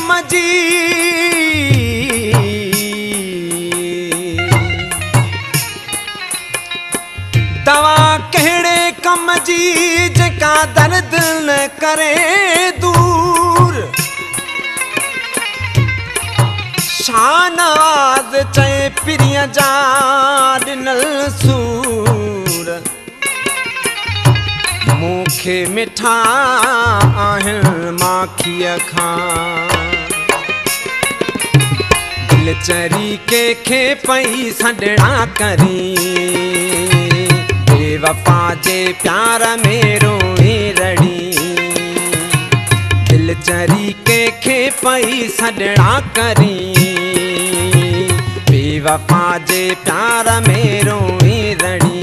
कम जी दवा कहिड़े कम जी जेका दर्द न करे दूर शाहनवाज़ चए पिरीअ जा ॾिनल सूर मूंखे मिठा आहिनि माखीअ खां दिल चरी कंहिंखे पई सॾणा करी बेवफा जे प्यार में रोई रड़ी दिल चरी कंहिंखे पई सॾणा करी बेवफा जे प्यार में रोई रड़ी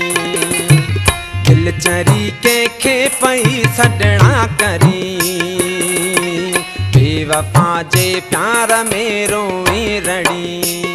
दिल चरी कंहिंखे पई सॾणा करी बेवफा जे प्यार में रोई रड़ी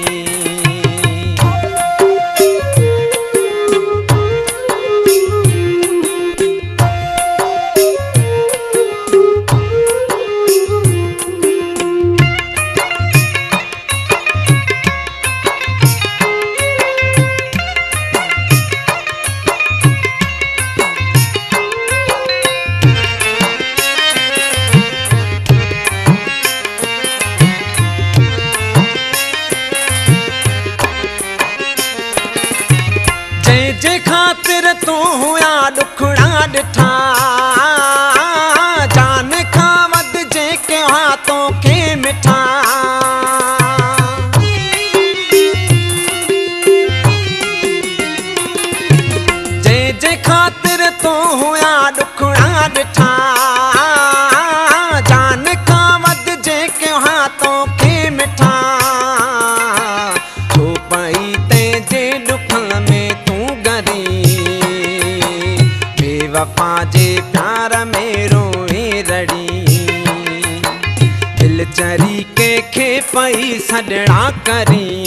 जे खातिर तू हुआ दुखड़ा ॾिठा जान खां वध जेके हाथों के मिठा जे खातिर तू हुआ दुखड़ा ॾिठा जान खां वध जेके हाथों के मिठा छो पई तंहिंजे दुखन में बेवफा जे प्यार में रोई रड़ी दिल चरी कंहिंखे पई सॾणा करी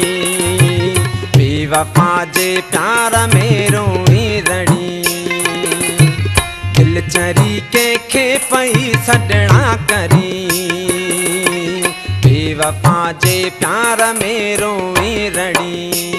बेवफा जे प्यार में रोई रड़ी दिल चरी कंहिंखे पई सॾणा करी बेवफा जे प्यार में रोई रड़ी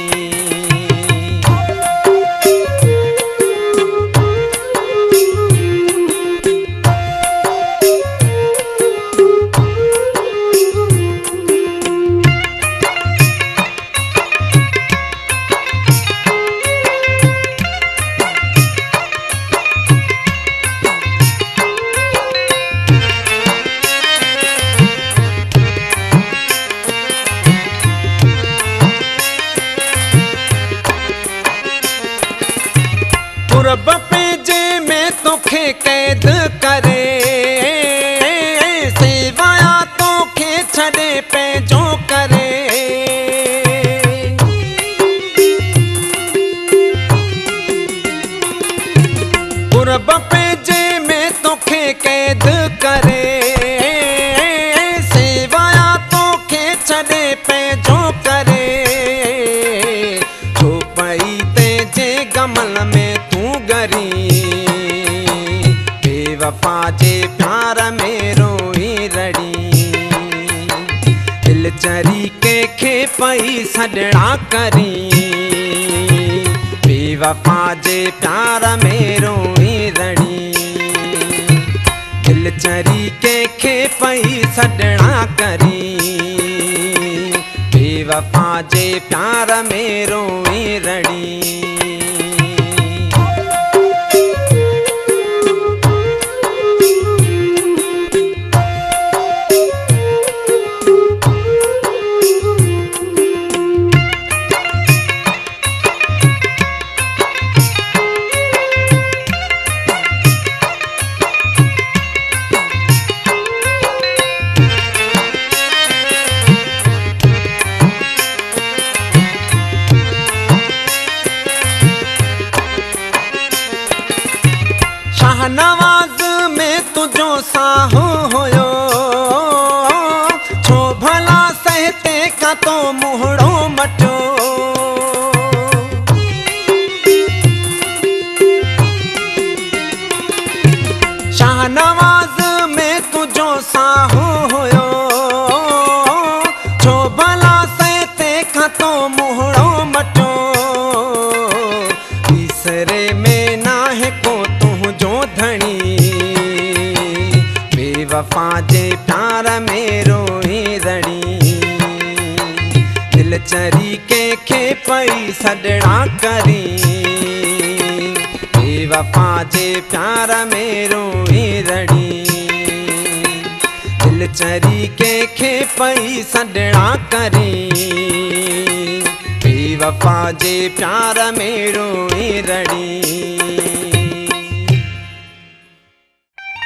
रब पंहिंजे में तोखे कैद करे सेवाया तोखे छॾे पंहिंजो करे रब पंहिंजे में तोखे कैद करे सेवाया तोखे छॾे पंहिंजो करे छो पई तंहिंजे गमल में बेवफा जे प्यार में रोई रड़ी दिल चरी कंहिंखे पई सॾणा करी बेवफा जे प्यार में रोई रड़ी दिल चरी कंहिंखे पई सॾणा करी बेवफा जे प्यार में रोई रड़ी शाहनवाज़ में तुझो साहो हुयो छो भला सहते का तो मुहड़ो मटो शाहनवाज़ में तुझो साहो हुयो जे प्यार में रोई रड़ी। दिल चरी कंहिंखे पई सॾणा करी, बेवफा जे प्यार में रोई रड़ी। दिल चरी कंहिंखे पई सॾणा करी, बेवफा जे प्यार में रोई रड़ी।